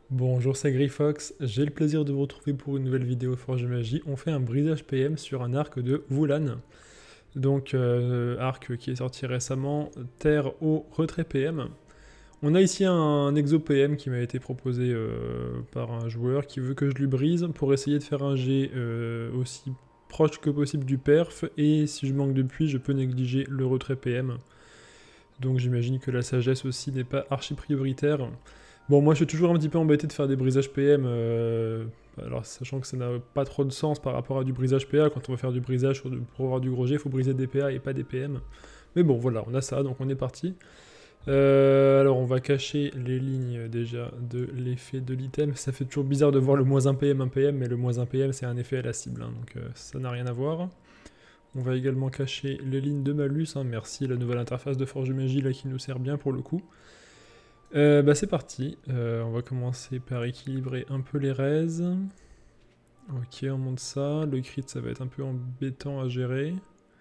Bonjour, c'est Grifox, j'ai le plaisir de vous retrouver pour une nouvelle vidéo Forge de Magie. On fait un brisage PM sur un arc de Wulan. Donc, arc qui est sorti récemment, terre au retrait PM. On a ici un exo PM qui m'a été proposé par un joueur qui veut que je lui brise pour essayer de faire un jet aussi proche que possible du perf. Et si je manque de puits, je peux négliger le retrait PM. Donc j'imagine que la sagesse aussi n'est pas archi prioritaire. Bon, moi je suis toujours un petit peu embêté de faire des brisages PM, alors sachant que ça n'a pas trop de sens par rapport à du brisage PA. Quand on va faire du brisage pour avoir du gros jet, il faut briser des PA et pas des PM. Mais bon, voilà, on a ça, donc on est parti. Alors on va cacher les lignes déjà de l'effet de l'item. Ça fait toujours bizarre de voir le moins 1 PM, 1 PM, mais le moins 1 PM c'est un effet à la cible, hein, donc ça n'a rien à voir. On va également cacher les lignes de malus, hein, merci la nouvelle interface de Forge de Magie là qui nous sert bien pour le coup. C'est parti, on va commencer par équilibrer un peu les raises. Ok, on monte ça, le crit ça va être un peu embêtant à gérer.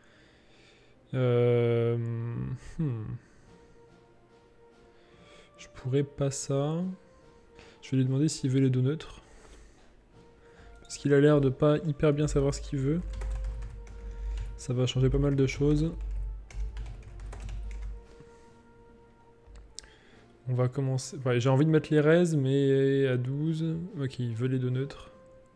Je pourrais pas ça. Je vais lui demander s'il veut les deux neutres. Parce qu'il a l'air de pas hyper bien savoir ce qu'il veut. Ça va changer pas mal de choses. On va commencer... Ouais, j'ai envie de mettre les raises, mais à 12. Ok, il veut les deux neutres.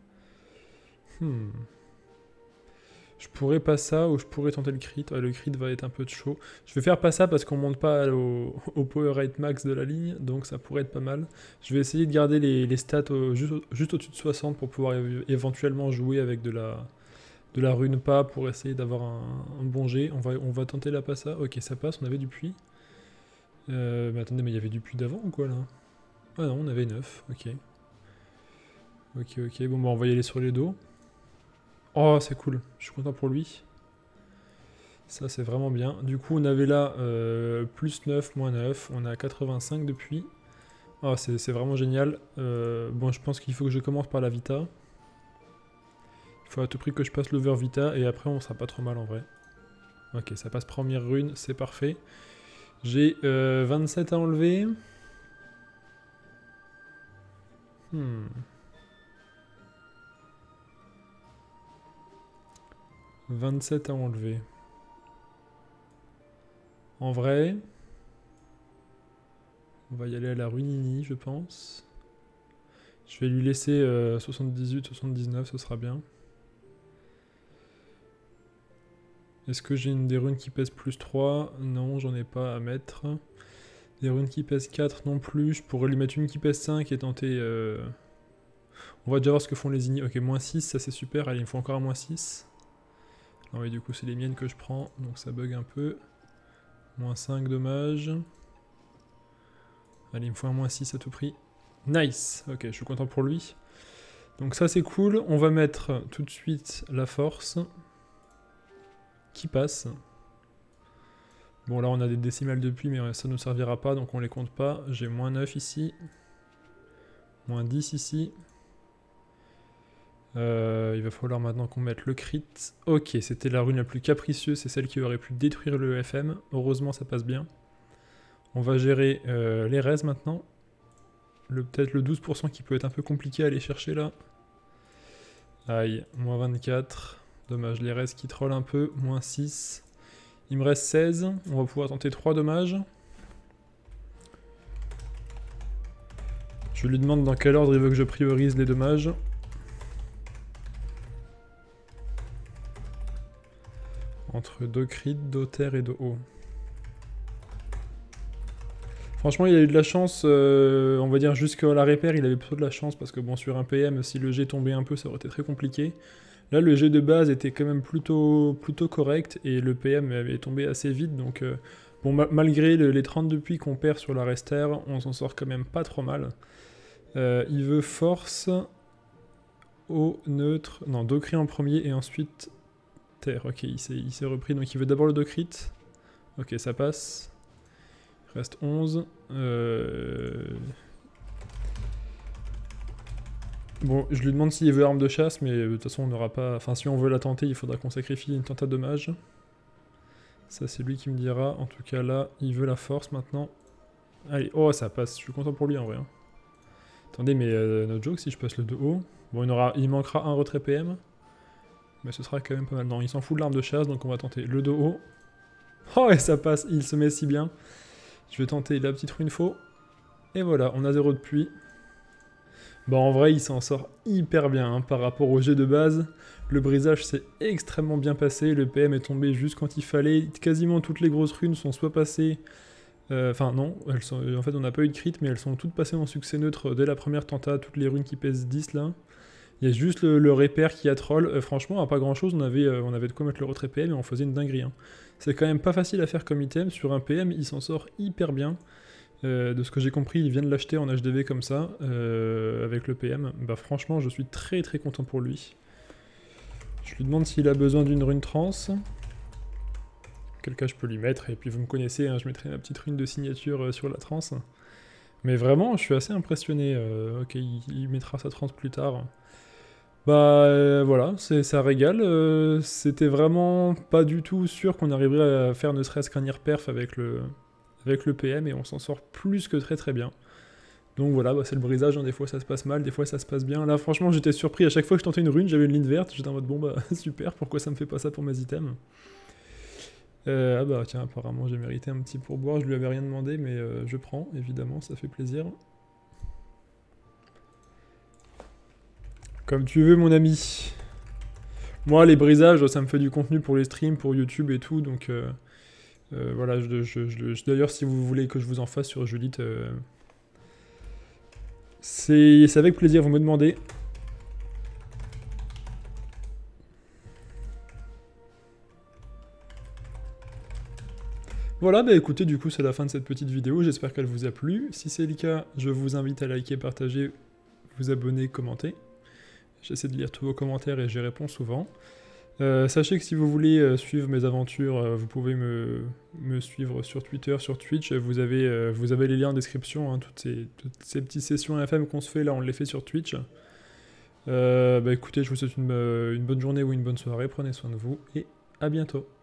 Je pourrais pas ça, ou je pourrais tenter le crit. Ouais, le crit va être un peu de chaud. Je vais faire pas ça parce qu'on monte pas au power rate max de la ligne, donc ça pourrait être pas mal. Je vais essayer de garder les stats juste au-dessus de 60 pour pouvoir éventuellement jouer avec de la rune pas pour essayer d'avoir un bon jet. On va tenter la passa. Ok, ça passe, on avait du puits. Mais attendez, mais il y avait du puits d'avant ou quoi là? Ah non, on avait 9, ok. Ok, bon bah on va y aller sur les dos. Oh, c'est cool, je suis content pour lui. Ça, c'est vraiment bien. Du coup, on avait là plus 9, moins 9. On a 85 depuis. Oh, c'est vraiment génial. Bon, je pense qu'il faut que je commence par la Vita. Il faut à tout prix que je passe l'over Vita. Et après, on sera pas trop mal en vrai. Ok, ça passe première rune. C'est parfait. J'ai 27 à enlever. 27 à enlever. En vrai, on va y aller à la Runini, je pense. Je vais lui laisser 78, 79, ce sera bien. Est-ce que j'ai des runes qui pèsent plus 3? Non, j'en ai pas à mettre. Des runes qui pèsent 4 non plus. Je pourrais lui mettre une qui pèse 5 et tenter... On va déjà voir ce que font les ignis. Ok, moins 6, ça c'est super. Allez, il me faut encore un moins 6. Ah oui, du coup, c'est les miennes que je prends, donc ça bug un peu. Moins 5, dommage. Allez, il me faut un moins 6 à tout prix. Nice. Ok, je suis content pour lui. Donc ça, c'est cool. On va mettre tout de suite la force. Qui passe. Bon, là, on a des décimales depuis, mais ça ne nous servira pas, donc on les compte pas. J'ai moins 9 ici. Moins 10 ici. Il va falloir maintenant qu'on mette le crit. Ok, c'était la rune la plus capricieuse, c'est celle qui aurait pu détruire le FM. Heureusement, ça passe bien. On va gérer les raises maintenant. Peut-être le 12% qui peut être un peu compliqué à aller chercher là. Aïe, moins 24. Dommage, les raises qui trollent un peu. Moins 6. Il me reste 16. On va pouvoir tenter 3 dommages. Je lui demande dans quel ordre il veut que je priorise les dommages. Entre do crit, do terre et do haut. Franchement, il a eu de la chance, on va dire jusqu'à la répère, il avait plutôt de la chance parce que bon, sur un PM, si le jet tombait un peu, ça aurait été très compliqué. Là, le jet de base était quand même plutôt correct et le PM avait tombé assez vite, donc bon, malgré les 32 puits qu'on perd sur la restère, on s'en sort quand même pas trop mal. Il veut force au neutre, non, Docrit en premier et ensuite terre. Ok, il s'est repris, donc il veut d'abord le Docrit. Ok, ça passe. Il reste 11. Bon, je lui demande s'il veut arme de chasse, mais de toute façon, on n'aura pas... Enfin, si on veut la tenter, il faudra qu'on sacrifie une tente à dommage. Ça, c'est lui qui me dira. En tout cas, là, il veut la force maintenant. Allez, oh, ça passe. Je suis content pour lui, en vrai. Hein. Attendez, mais no joke, si je passe le 2 haut... Bon, il manquera un retrait PM. Mais ce sera quand même pas mal. Non, il s'en fout de l'arme de chasse, donc on va tenter le 2 haut. Oh, et ça passe, il se met si bien. Je vais tenter la petite rune faux. Et voilà, on a 0 de puits. Bon, en vrai, il s'en sort hyper bien hein, par rapport au jet de base. Le brisage s'est extrêmement bien passé. Le PM est tombé juste quand il fallait. Quasiment toutes les grosses runes sont soit passées... Enfin non, en fait on n'a pas eu de crit, mais elles sont toutes passées en succès neutre dès la première tenta, toutes les runes qui pèsent 10 là. Il y a juste le repère qui a troll. Franchement, à pas grand chose, on avait de quoi mettre le retrait PM et on faisait une dinguerie. Hein. C'est quand même pas facile à faire comme item. Sur un PM, il s'en sort hyper bien. De ce que j'ai compris, il vient de l'acheter en HDV comme ça, avec le PM. Bah franchement, je suis très très content pour lui. Je lui demande s'il a besoin d'une rune trans. Quel cas je peux lui mettre, et puis vous me connaissez, hein, je mettrai ma petite rune de signature sur la trans. Mais vraiment, je suis assez impressionné. Ok, il mettra sa trans plus tard. Bah voilà, ça régale. C'était vraiment pas du tout sûr qu'on arriverait à faire ne serait-ce qu'un perf avec le PM, et on s'en sort plus que très très bien. Donc voilà, bah, c'est le brisage, hein, des fois ça se passe mal, des fois ça se passe bien. Là franchement j'étais surpris, à chaque fois que je tentais une rune, j'avais une ligne verte, j'étais en mode bon bah super, pourquoi ça me fait pas ça pour mes items? Ah bah tiens, apparemment j'ai mérité un petit pourboire, je lui avais rien demandé, mais je prends, évidemment, ça fait plaisir. Comme tu veux mon ami. Moi les brisages, ça me fait du contenu pour les streams, pour YouTube et tout, donc voilà, d'ailleurs si vous voulez que je vous en fasse sur Julite, c'est avec plaisir, vous me demandez. Voilà, bah écoutez, du coup c'est la fin de cette petite vidéo, j'espère qu'elle vous a plu. Si c'est le cas, je vous invite à liker, partager, vous abonner, commenter. J'essaie de lire tous vos commentaires et j'y réponds souvent. Sachez que si vous voulez suivre mes aventures, vous pouvez me suivre sur Twitter, sur Twitch. Vous avez les liens en description, hein, toutes ces petites sessions FM qu'on se fait, là on les fait sur Twitch. Bah écoutez, je vous souhaite une bonne journée ou une bonne soirée, prenez soin de vous et à bientôt.